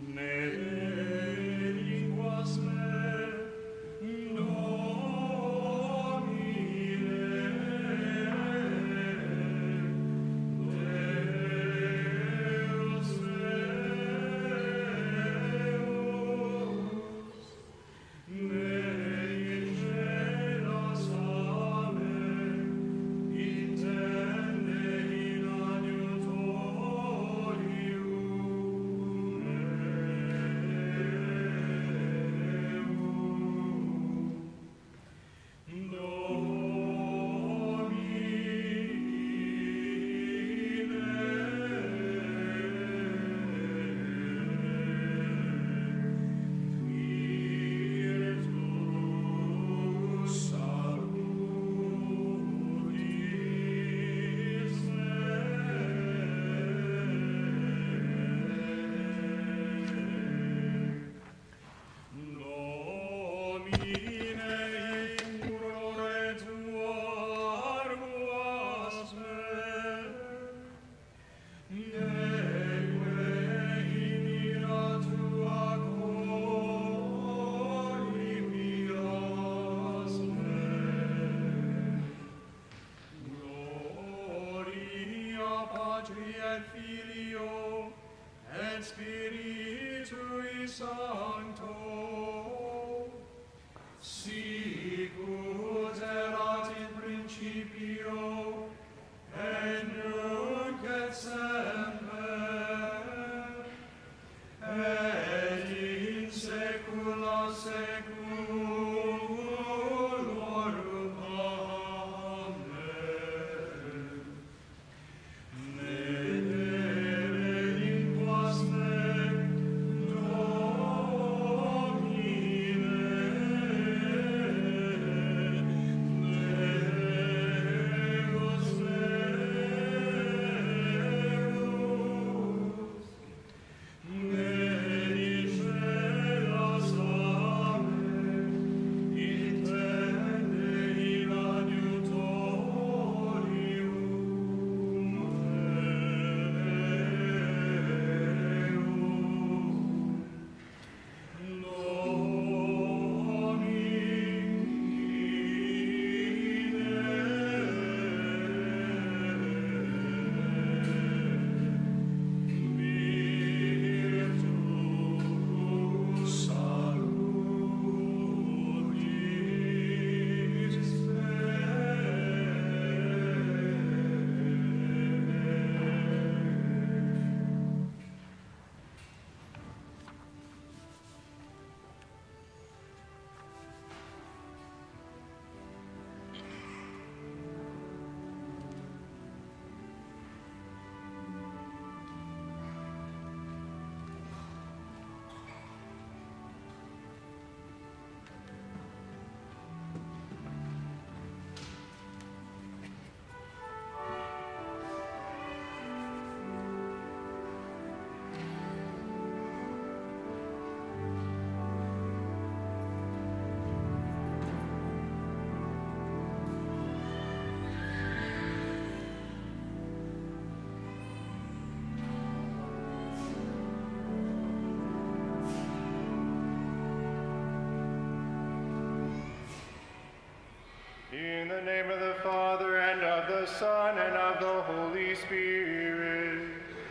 In the name of the Father, and of the Son, and of the Holy Spirit.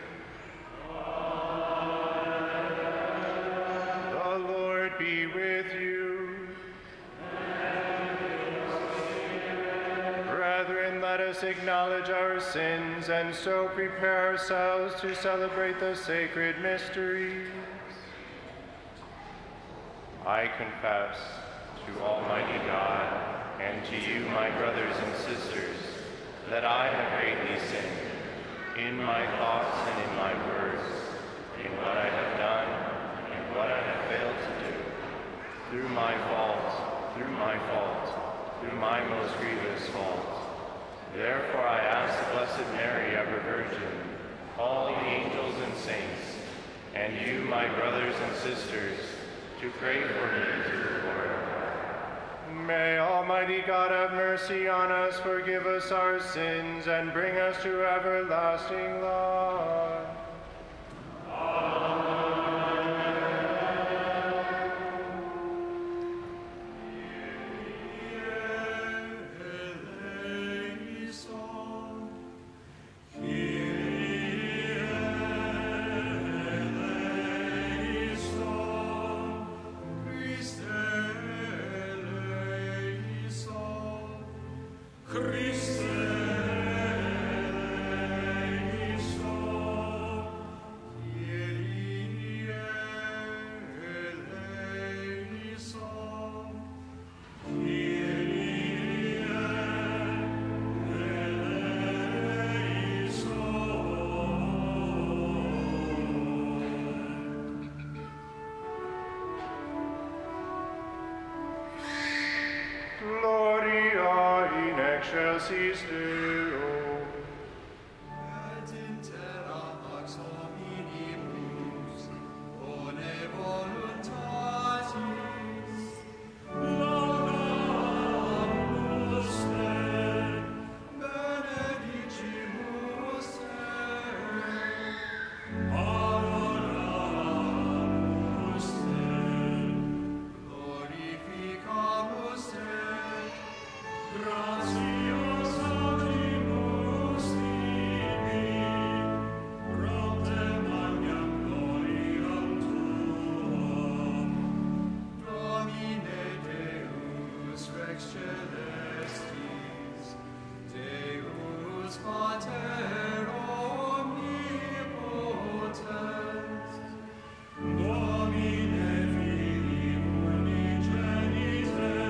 Amen. The Lord be with you. And with your spirit. Brethren, let us acknowledge our sins, and so prepare ourselves to celebrate the sacred mysteries. I confess to Almighty God, and to you, my brothers and sisters, that I have greatly sinned, in my thoughts and in my words, in what I have done and what I have failed to do, through my fault, through my most grievous fault. Therefore I ask the Blessed Mary, ever Virgin, all the angels and saints, and you, my brothers and sisters, to pray for me to the Lord. May Almighty God have mercy on us, forgive us our sins, and bring us to everlasting life. Amen. mercies Deo. Et in terra pax hominibus, bone voluntatis, laudamus te, benedicimus te, adoramus te, glorificamus te, gratias audimus tibi, propter magnam gloriam tuam. Domine Deus Rex Celestis, Deus Pater omnipotens, Domine Filii unigenite,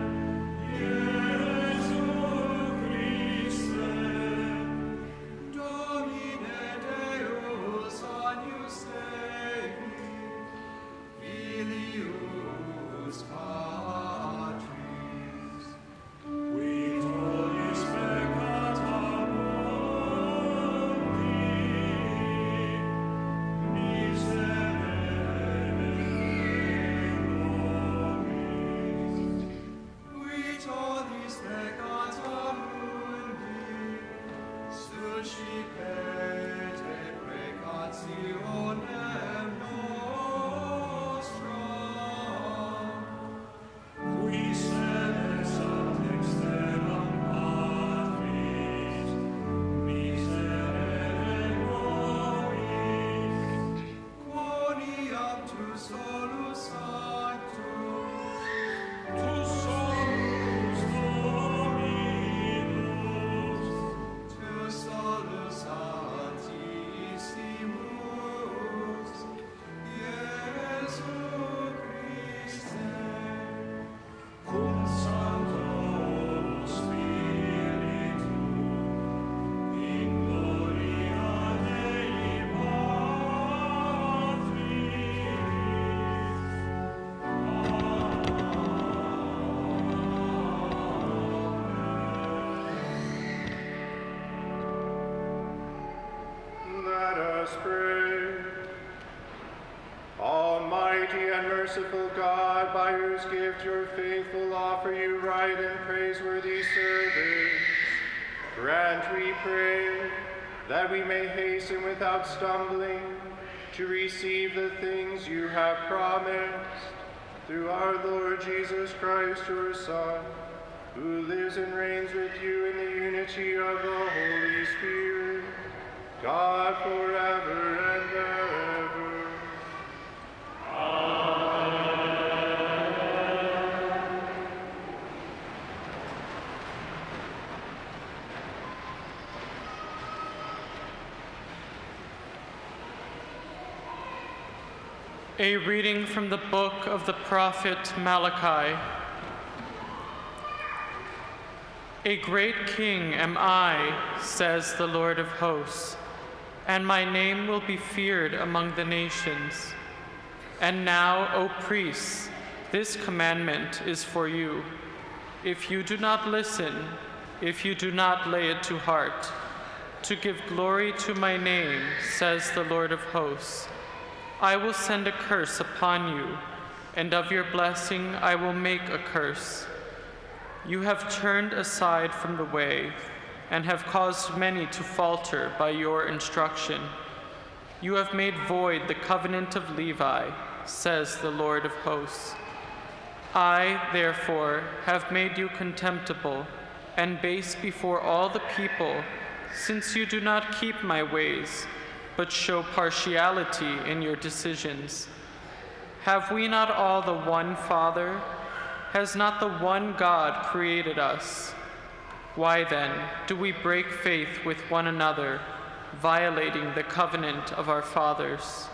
Iesu Christe, Domine Deus agnus Dei, Filius Patris, qui tollis peccata mundi, miserere nobis. Qui tollis peccata mundi, suscipete preccationem nostram. Qui sedes ad extremam Patris, miserere nobis. Quoniam tu solus sanctus, tu solus Dominus, tu solus Sanctissimus, Iesu Christe, cum Sancto Spiritu, in gloria Dei Let us pray. Almighty and merciful God, by whose gift your faithful offer you right and praiseworthy service, grant, we pray, that we may hasten without stumbling to receive the things you have promised, through our Lord Jesus Christ, your Son, who lives and reigns with you in the unity of the Holy Spirit, God forever and ever. A reading from the book of the prophet Malachi. A great king am I, says the Lord of hosts, and my name will be feared among the nations. And now, O priests, this commandment is for you. If you do not listen, if you do not lay it to heart, to give glory to my name, says the Lord of hosts, I will send a curse upon you, and of your blessing I will make a curse. You have turned aside from the way, and have caused many to falter by your instruction. You have made void the covenant of Levi, says the Lord of hosts. I, therefore, have made you contemptible and base before all the people, since you do not keep my ways, but show partiality in your decisions. Have we not all the one Father? Has not the one God created us? Why then do we break faith with one another, violating the covenant of our fathers?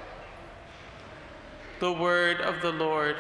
The word of the Lord.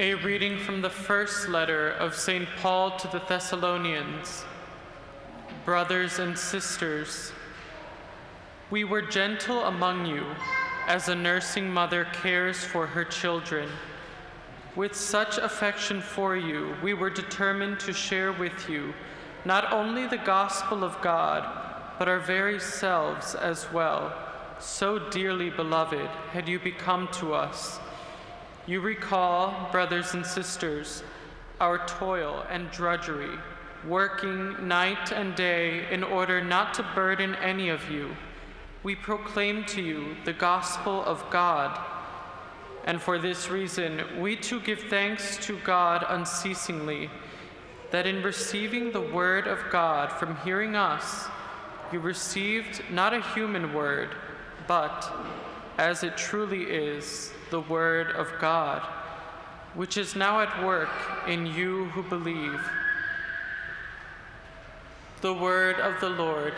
A reading from the first letter of St. Paul to the Thessalonians. Brothers and sisters, we were gentle among you, as a nursing mother cares for her children. With such affection for you, we were determined to share with you not only the gospel of God, but our very selves as well. So dearly beloved had you become to us. You recall, brothers and sisters, our toil and drudgery, working night and day in order not to burden any of you. We proclaim to you the gospel of God. And for this reason, we too give thanks to God unceasingly, that in receiving the word of God from hearing us, you received not a human word, but, as it truly is, the word of God, which is now at work in you who believe. The word of the Lord.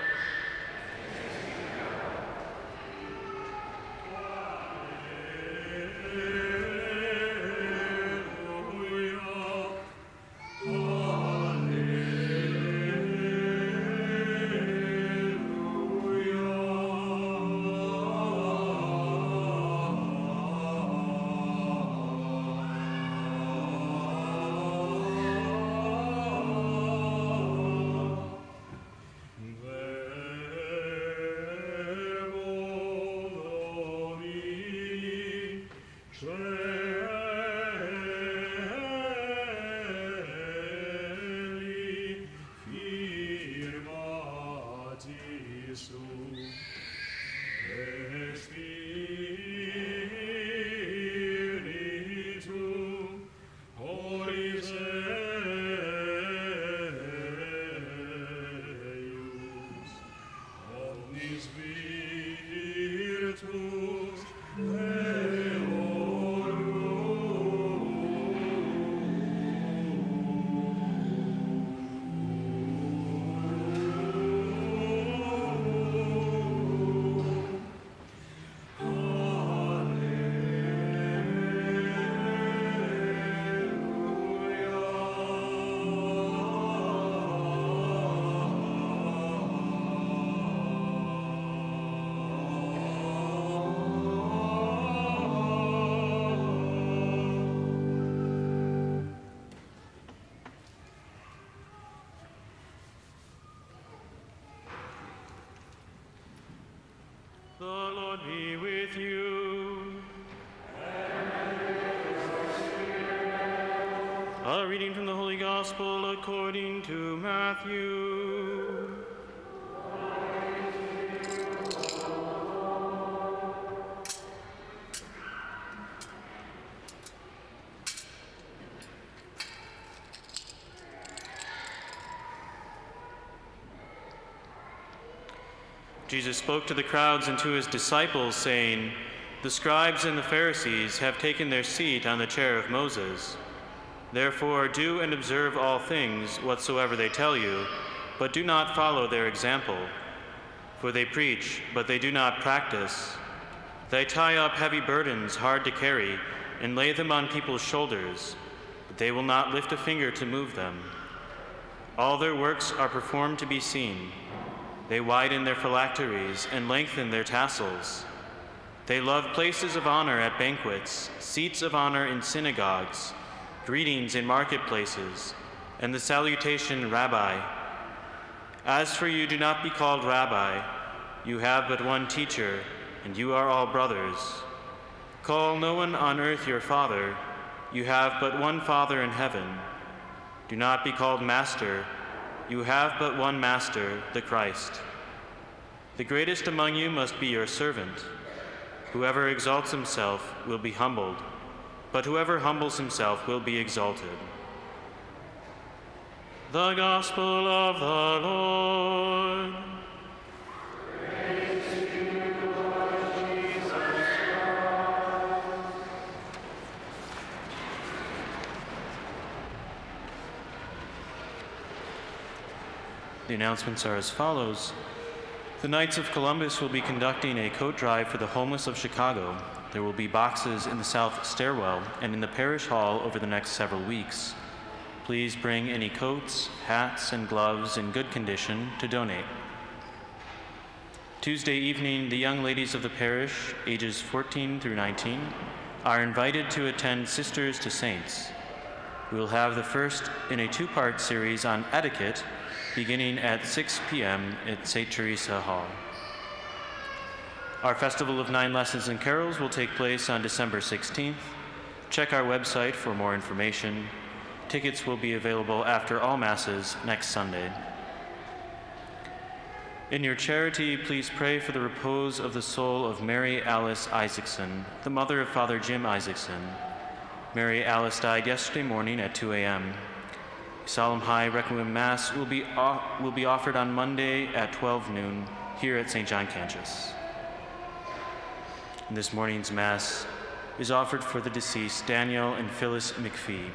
The Lord be with you. And with your spirit. A reading from the Holy Gospel according to Matthew. Jesus spoke to the crowds and to his disciples, saying, "The scribes and the Pharisees have taken their seat on the chair of Moses. Therefore do and observe all things whatsoever they tell you, but do not follow their example. For they preach, but they do not practice. They tie up heavy burdens hard to carry and lay them on people's shoulders, but they will not lift a finger to move them. All their works are performed to be seen. They widen their phylacteries and lengthen their tassels. They love places of honor at banquets, seats of honor in synagogues, greetings in marketplaces, and the salutation, Rabbi. As for you, do not be called Rabbi. You have but one teacher, and you are all brothers. Call no one on earth your father. You have but one Father in heaven. Do not be called Master. You have but one Master, the Christ. The greatest among you must be your servant. Whoever exalts himself will be humbled, but whoever humbles himself will be exalted." The Gospel of the Lord. Praise to you, Lord Jesus Christ. The announcements are as follows. The Knights of Columbus will be conducting a coat drive for the homeless of Chicago. There will be boxes in the south stairwell and in the parish hall over the next several weeks. Please bring any coats, hats, and gloves in good condition to donate. Tuesday evening, the young ladies of the parish, ages 14 through 19, are invited to attend Sisters to Saints. We will have the first in a two-part series on etiquette beginning at 6 p.m. at St. Teresa Hall. Our Festival of Nine Lessons and Carols will take place on December 16th. Check our website for more information. Tickets will be available after all Masses next Sunday. In your charity, please pray for the repose of the soul of Mary Alice Isaacson, the mother of Father Jim Isaacson. Mary Alice died yesterday morning at 2 a.m. Solemn High Requiem Mass will be offered on Monday at 12 noon here at St. John Cantius. And this morning's Mass is offered for the deceased Daniel and Phyllis McPhee.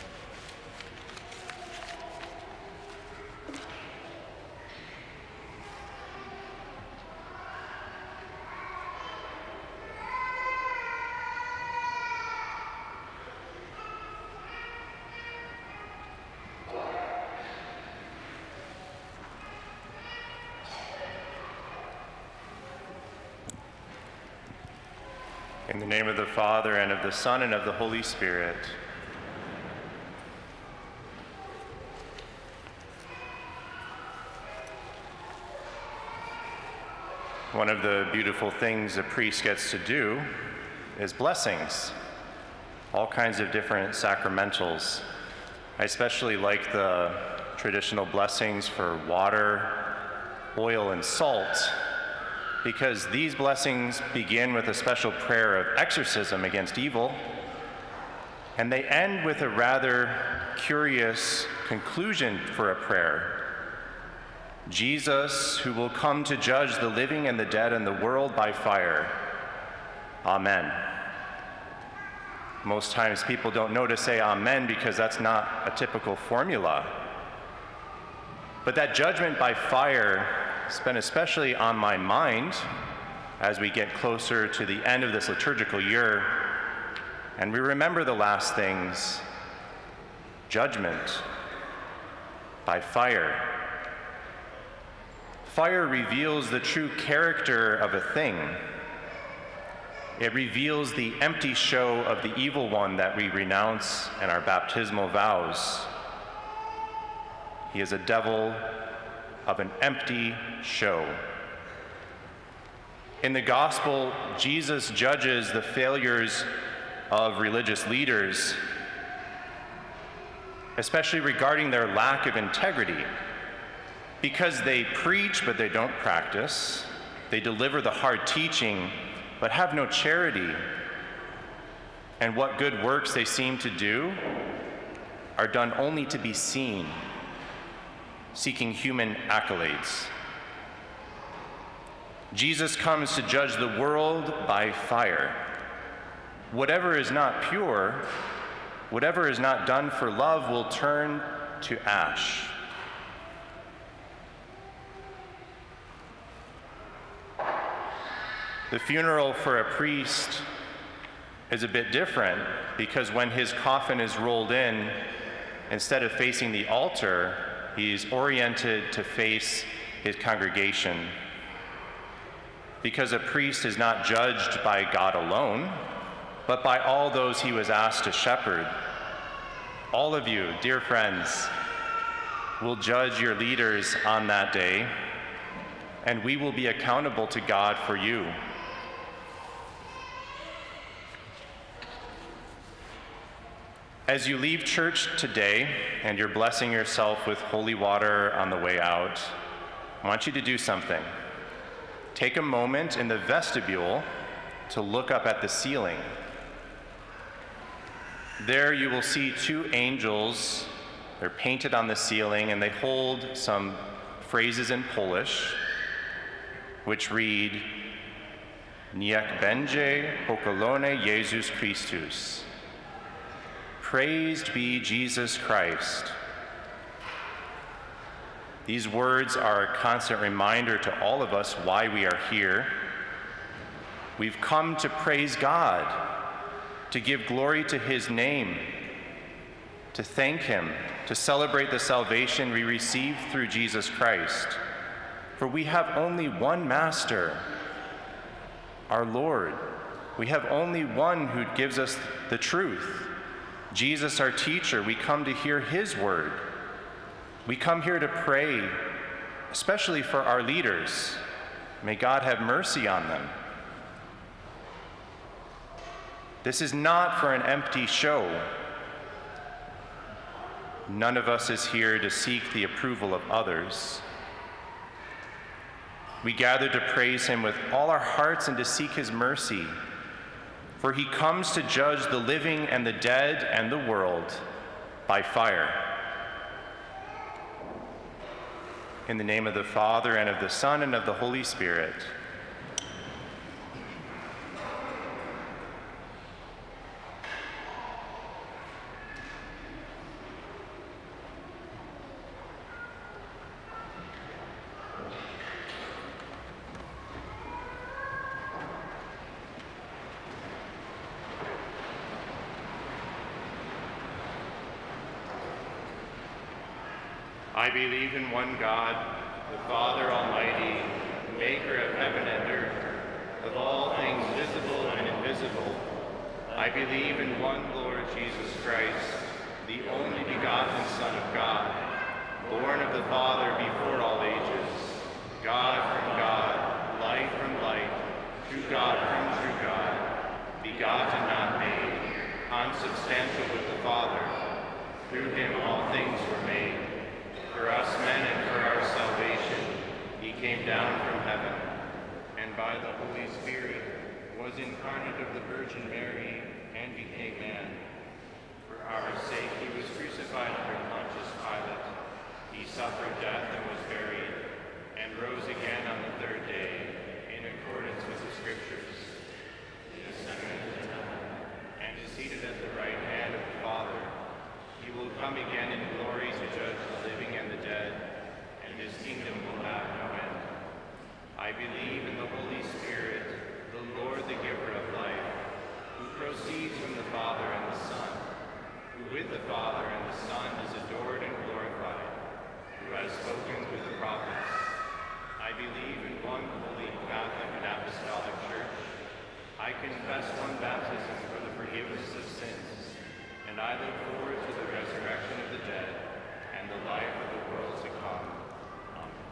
In the name of the Father, and of the Son, and of the Holy Spirit. One of the beautiful things a priest gets to do is blessings, all kinds of different sacramentals. I especially like the traditional blessings for water, oil, and salt, because these blessings begin with a special prayer of exorcism against evil, and they end with a rather curious conclusion for a prayer. Jesus, who will come to judge the living and the dead and the world by fire. Amen. Most times people don't know to say amen because that's not a typical formula. But that judgment by fire has been especially on my mind as we get closer to the end of this liturgical year, and we remember the last things: judgment by fire. Fire reveals the true character of a thing. It reveals the empty show of the evil one that we renounce in our baptismal vows. He is a devil of an empty show. In the gospel, Jesus judges the failures of religious leaders, especially regarding their lack of integrity, because they preach but they don't practice. They deliver the hard teaching but have no charity. And what good works they seem to do are done only to be seen, seeking human accolades. Jesus comes to judge the world by fire. Whatever is not pure, whatever is not done for love will turn to ash. The funeral for a priest is a bit different, because when his coffin is rolled in, instead of facing the altar, he's oriented to face his congregation. Because a priest is not judged by God alone, but by all those he was asked to shepherd. All of you, dear friends, will judge your leaders on that day, and we will be accountable to God for you. As you leave church today and you're blessing yourself with holy water on the way out, I want you to do something. Take a moment in the vestibule to look up at the ceiling. There you will see two angels. They're painted on the ceiling, and they hold some phrases in Polish, which read, Niech będzie pochwalony Jezus Chrystus. Praised be Jesus Christ. These words are a constant reminder to all of us why we are here. We've come to praise God, to give glory to his name, to thank him, to celebrate the salvation we receive through Jesus Christ. For we have only one master, our Lord. We have only one who gives us the truth. Jesus, our teacher. We come to hear his word. We come here to pray, especially for our leaders. May God have mercy on them. This is not for an empty show. None of us is here to seek the approval of others. We gather to praise him with all our hearts and to seek his mercy, for he comes to judge the living and the dead and the world by fire. In the name of the Father, and of the Son, and of the Holy Spirit. I believe in one God, the Father Almighty, maker of heaven and earth, of all things visible and invisible. I believe in one Lord Jesus Christ, the only begotten Son of God, born of the Father before all ages, God from God, light from light, true God from true God, begotten, not made, consubstantial with the Father. Through him all things were made. For us men and for our salvation, he came down from heaven, and by the Holy Spirit was incarnate of the Virgin Mary and became man. For our sake he was crucified under Pontius Pilate. He suffered death and was buried, and rose again on the third day, in accordance with the Scriptures. He ascended into heaven, and is seated at the right hand of the Father. He will come again in glory to judge the living and the dead, and his kingdom will have no end. I believe in the Holy Spirit, the Lord, the giver of life, who proceeds from the Father and the Son, who with the Father and the Son is adored and glorified, who has spoken through the prophets. I believe in one holy, Catholic, and Apostolic Church. I confess one baptism for the forgiveness of sins, and I look forward to the resurrection of the dead and the life of the world to come. Amen.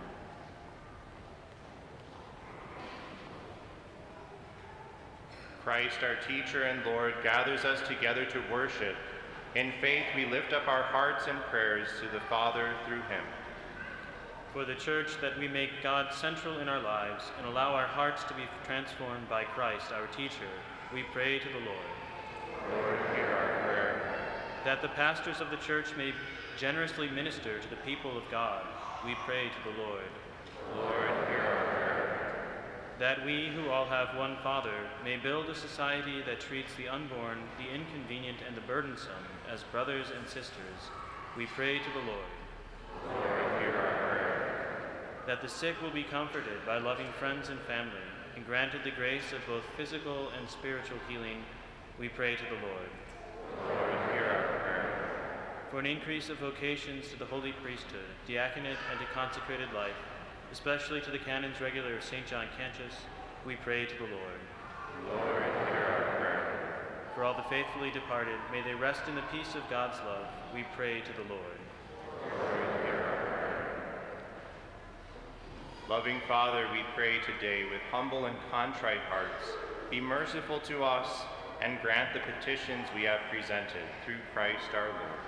Christ, our teacher and Lord, gathers us together to worship. In faith, we lift up our hearts and prayers to the Father through him. For the Church, that we make God central in our lives and allow our hearts to be transformed by Christ, our teacher, we pray to the Lord. Lord, hear our prayer. That the pastors of the Church may generously minister to the people of God, we pray to the Lord. Lord, hear our prayer. That we, who all have one Father, may build a society that treats the unborn, the inconvenient, and the burdensome as brothers and sisters, we pray to the Lord. Lord, hear our prayer. That the sick will be comforted by loving friends and family, and granted the grace of both physical and spiritual healing, we pray to the Lord. Lord, hear our prayer. For an increase of vocations to the holy priesthood, diaconate, and to consecrated life, especially to the Canons Regular of St. John Cantius, we pray to the Lord. Lord, hear our prayer. For all the faithfully departed, may they rest in the peace of God's love, we pray to the Lord. Lord, hear our prayer. Loving Father, we pray today with humble and contrite hearts, be merciful to us and grant the petitions we have presented through Christ our Lord.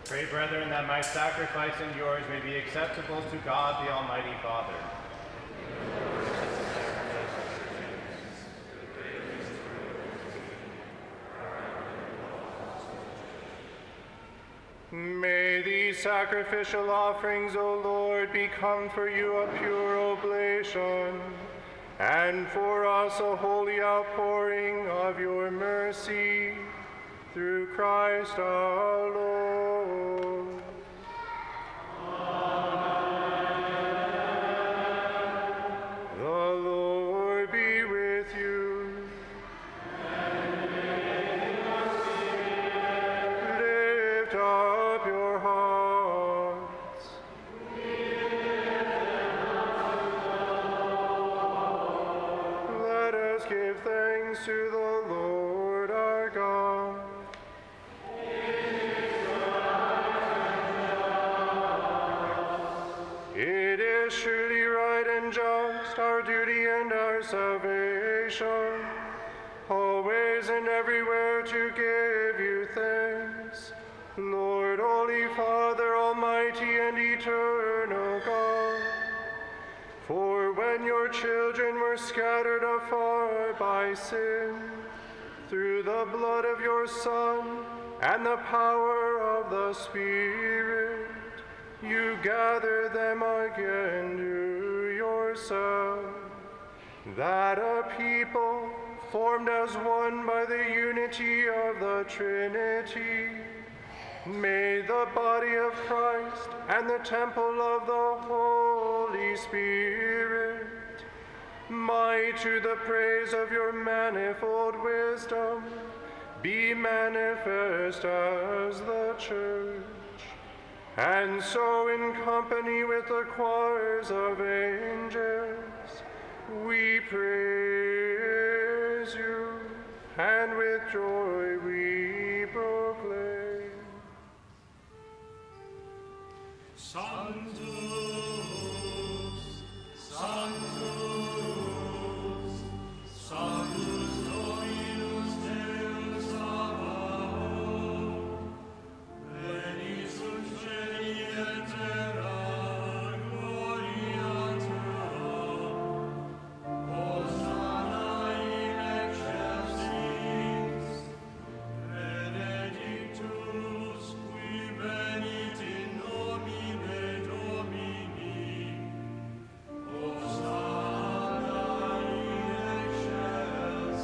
Pray, brethren, that my sacrifice and yours may be acceptable to God the Almighty Father. May these sacrificial offerings, O Lord, become for you a pure oblation, and for us a holy outpouring of your mercy, through Christ our Lord. Amen. The Lord be with you. And with your spirit. Lift up your hearts. We lift them up to the Lord. Let us give thanks to the Lord our God. It is surely right and just, our duty and our salvation, always and everywhere to give you thanks, Lord, Holy Father, Almighty and eternal God. For when your children were scattered afar by sin, through the blood of your Son and the power of the Spirit, you gather them again to yourself, that a people formed as one by the unity of the Trinity, may the body of Christ and the temple of the Holy Spirit, might to the praise of your manifold wisdom, be manifest as the Church. And so in company with the choirs of angels, we praise you, and with joy we proclaim. Sanctus, Sanctus, Sanctus Dominus Deus Sabaoth, Veni succedi et terra gloria tua, Hosanna in excelsis, benedictus qui venit in nomine Domini, Hosanna in excelsis.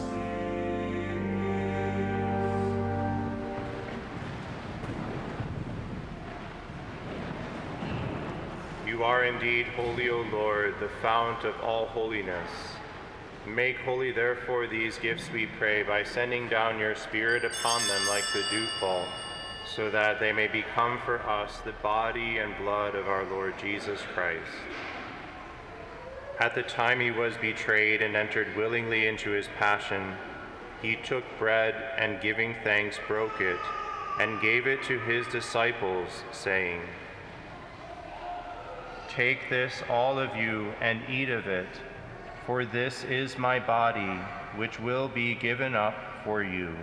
You are indeed holy, O Lord, the fount of all holiness. Make holy, therefore, these gifts, we pray, by sending down your Spirit upon them like the dewfall, so that they may become for us the body and blood of our Lord Jesus Christ. At the time he was betrayed and entered willingly into his passion, he took bread and, giving thanks, broke it and gave it to his disciples, saying, "Take this, all of you, and eat of it, for this is my body, which will be given up for you."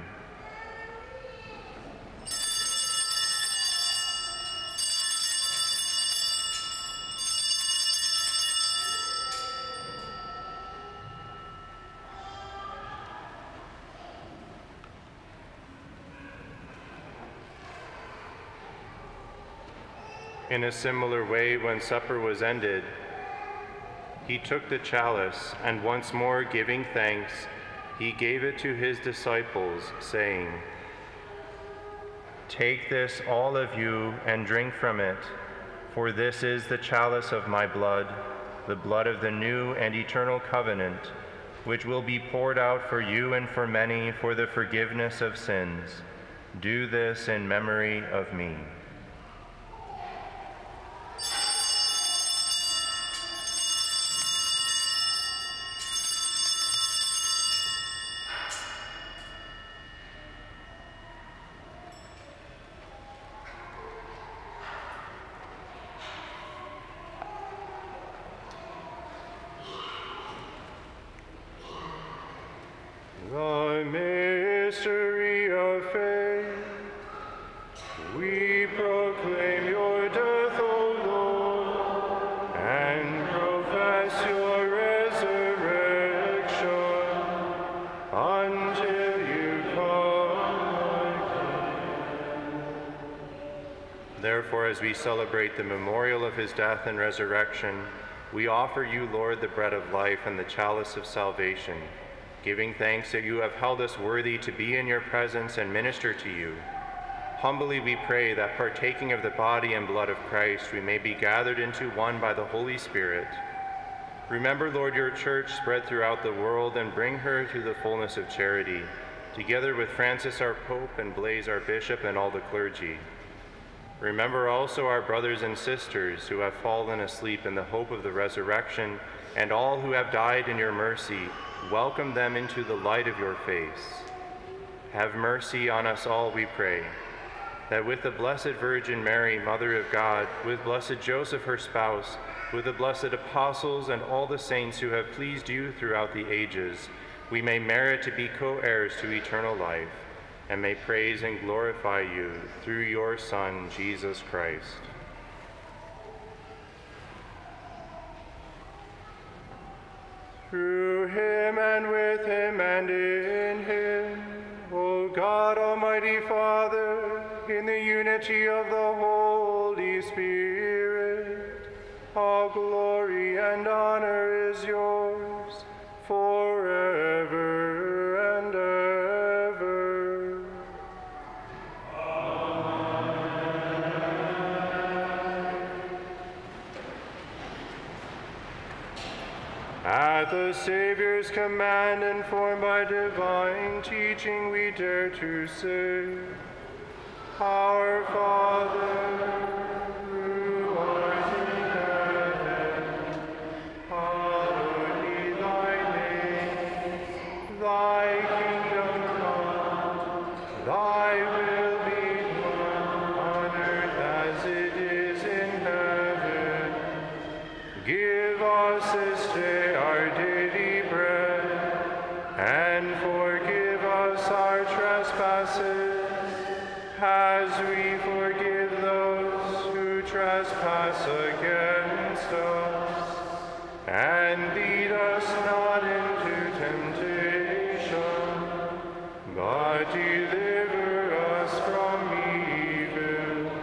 In a similar way, when supper was ended, he took the chalice, and once more giving thanks, he gave it to his disciples, saying, "Take this, all of you, and drink from it, for this is the chalice of my blood, the blood of the new and eternal covenant, which will be poured out for you and for many for the forgiveness of sins. Do this in memory of me." The mystery of faith, we proclaim. Therefore, as we celebrate the memorial of his death and resurrection, we offer you, Lord, the bread of life and the chalice of salvation, giving thanks that you have held us worthy to be in your presence and minister to you. Humbly we pray that partaking of the body and blood of Christ, we may be gathered into one by the Holy Spirit. Remember, Lord, your church spread throughout the world and bring her to the fullness of charity, together with Francis our Pope and Blaise our Bishop and all the clergy. Remember also our brothers and sisters who have fallen asleep in the hope of the resurrection, and all who have died in your mercy. Welcome them into the light of your face. Have mercy on us all, we pray, that with the Blessed Virgin Mary, Mother of God, with Blessed Joseph, her spouse, with the blessed apostles and all the saints who have pleased you throughout the ages, we may merit to be co-heirs to eternal life, and may praise and glorify you through your Son, Jesus Christ. Through him and with him and in him, O God, Almighty Father, in the unity of the Holy Spirit, all glory and honor is yours forever and ever. At the Savior's command, informed by divine teaching, we dare to say, Our Father, who art in heaven, hallowed be thy name. Thy kingdom come, thy will be done, on earth as it is in heaven. Give us this day our daily bread, and forgive us our trespasses, as we forgive those who trespass against us. And lead us not into temptation, but deliver us from evil.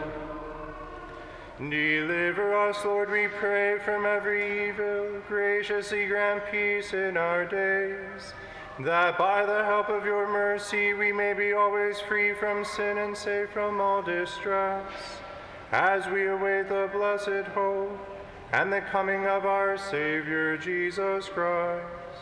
Deliver us, Lord, we pray, from every evil. Graciously grant peace in our days, that by the help of your mercy we may be always free from sin and safe from all distress, as we await the blessed hope and the coming of our Savior, Jesus Christ.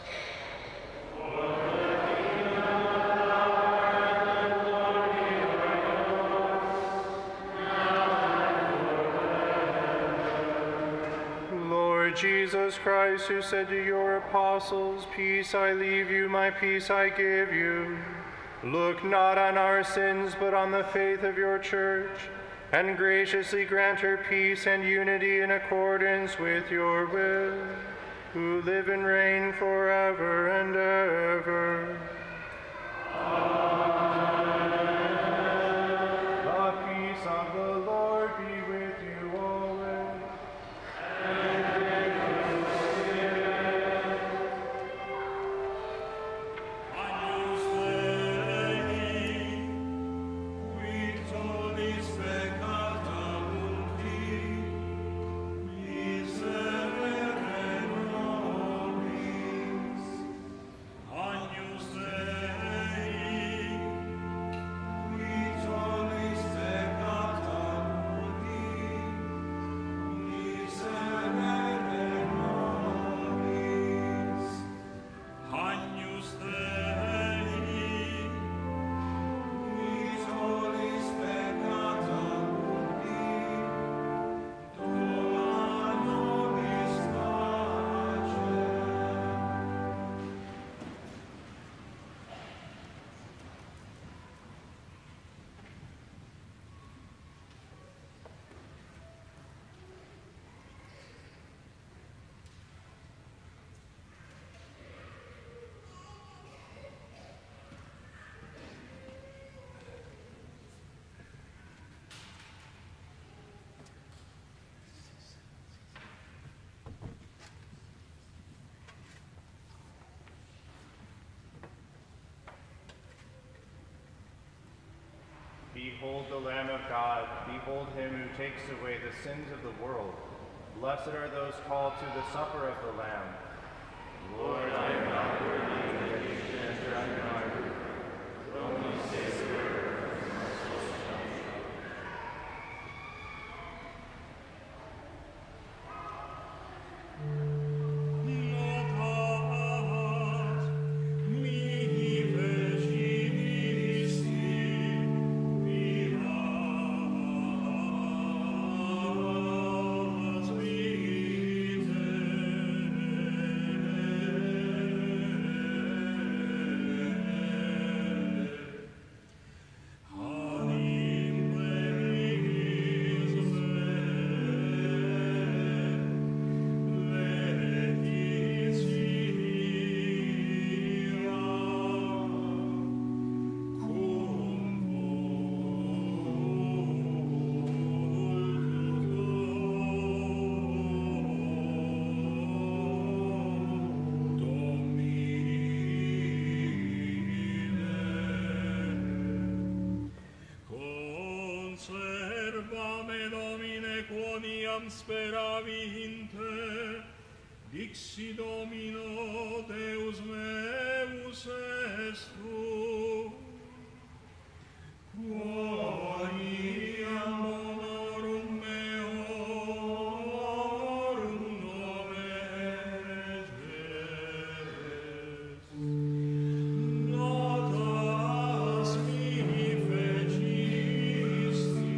Lord Jesus Christ, who said to your apostles, Peace I leave you, my peace I give you, look not on our sins, but on the faith of your church, and graciously grant her peace and unity in accordance with your will, who live and reign forever and ever. Amen. The peace of the Lord be with you always. And with your spirit. Agnus Dei, victoris peccata mundi, miserere nobis. Agnus Dei, Behold the Lamb of God, behold him who takes away the sins of the world. Blessed are those called to the supper of the Lamb. Lord, I am not worthy that you should enter under my roof, but only say the word, and my soul shall be healed. Speravi in te, dixi Domino, Deus meus est tu. Quoniam honorum meorum noves est. Notas mi fecisti,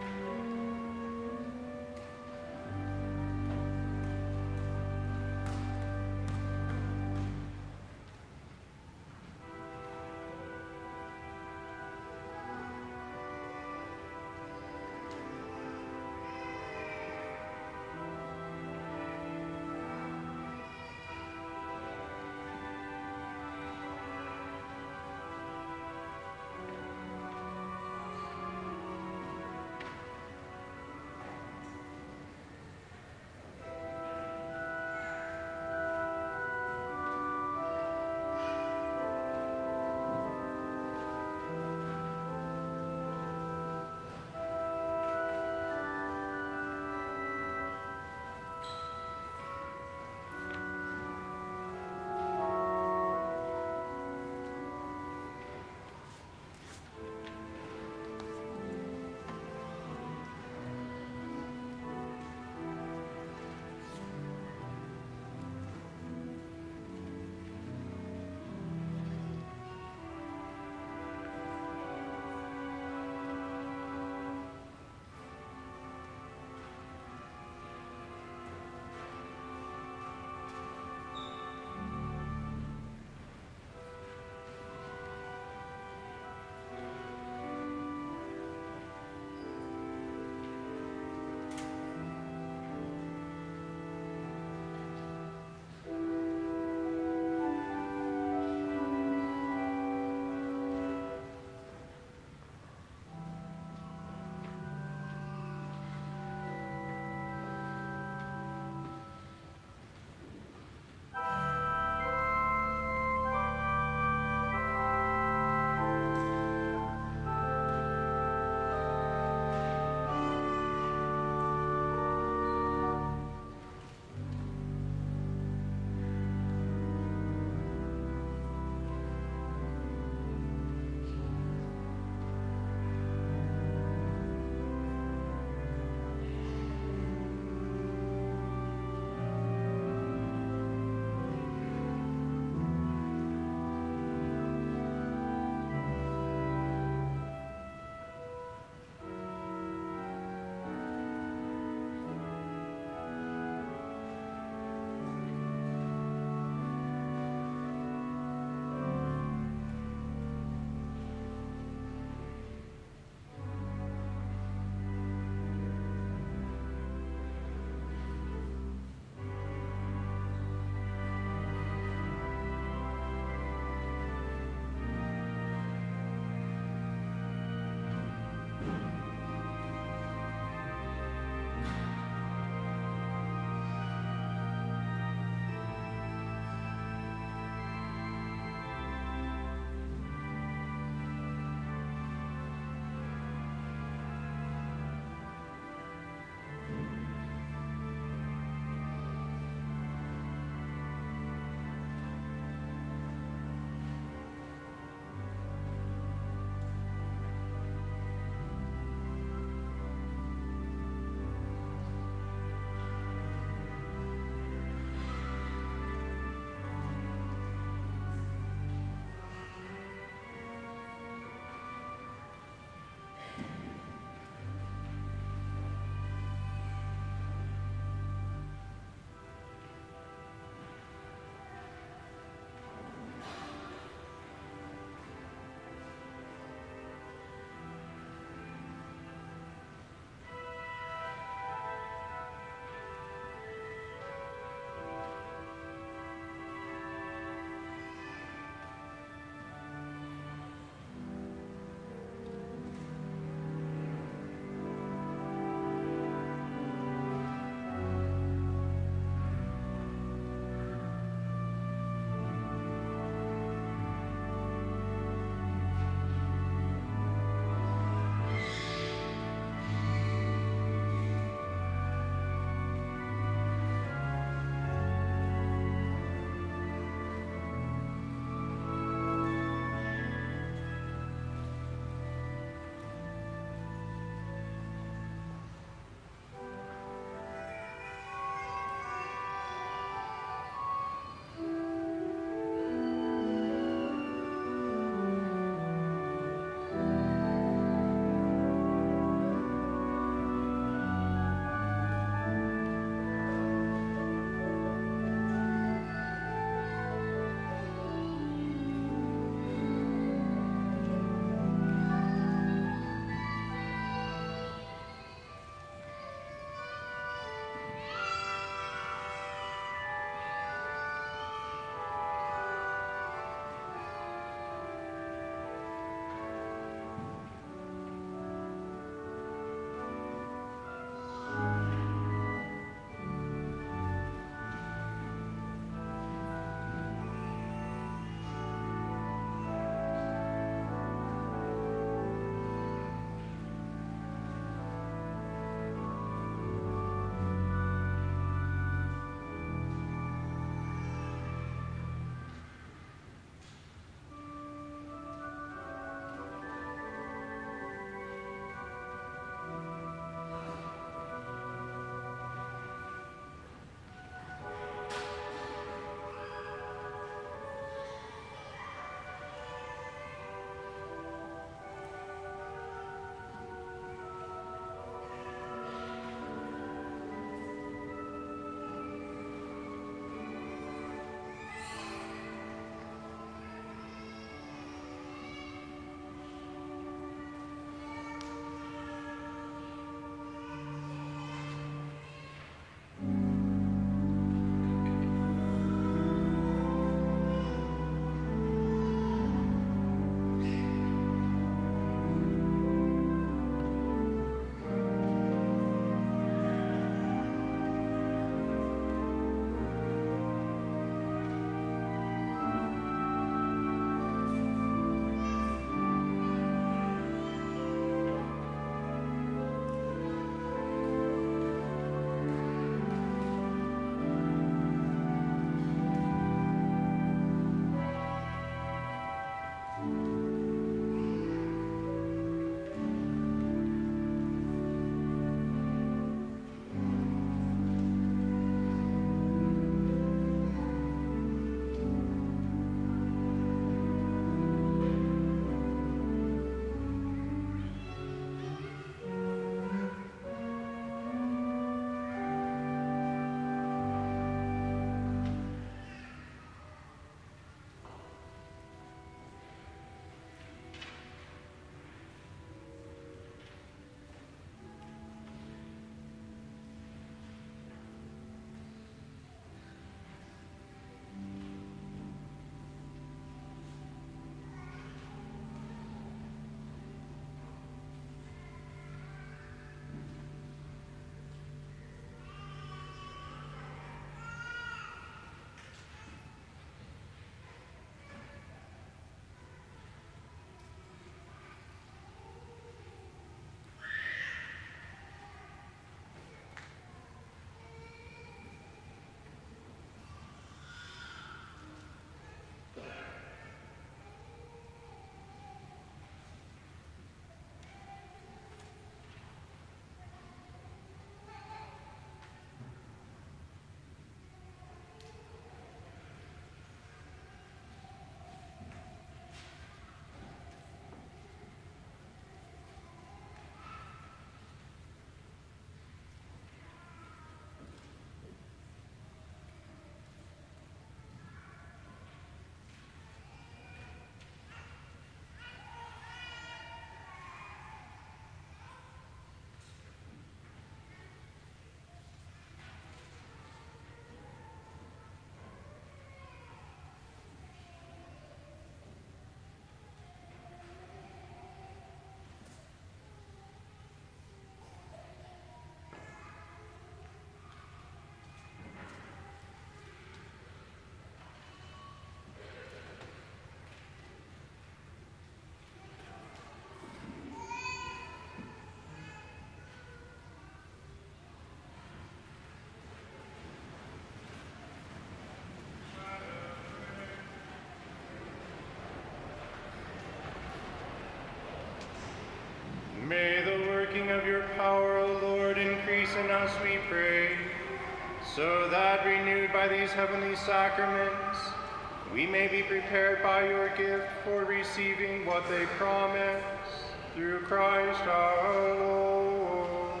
May the working of your power, O Lord, increase in us, we pray, so that, renewed by these heavenly sacraments, we may be prepared by your gift for receiving what they promise, through Christ our Lord.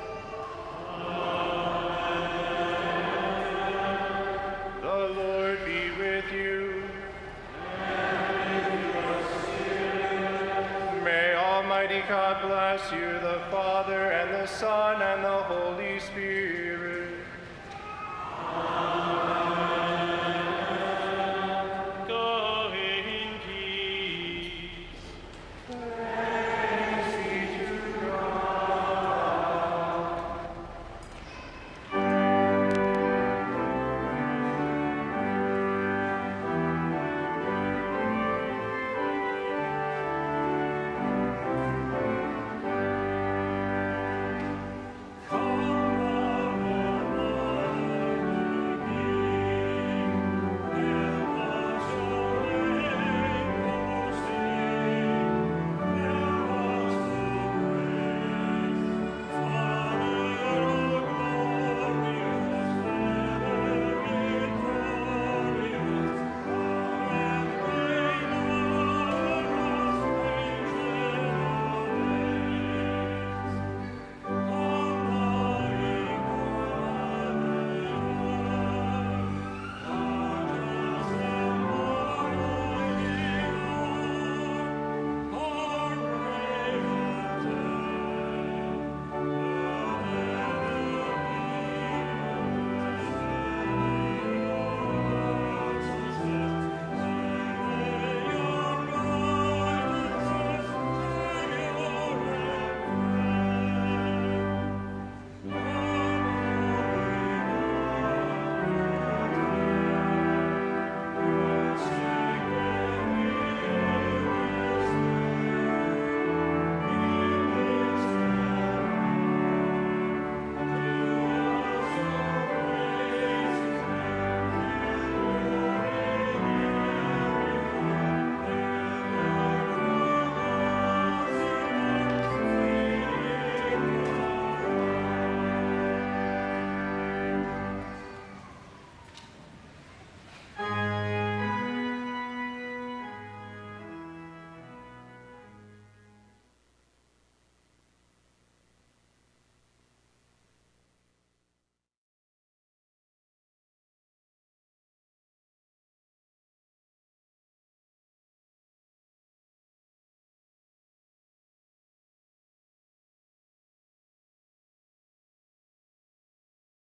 Amen. The Lord be with you. May Almighty God bless you, the Father, and the Son, and the Holy Spirit. Amen.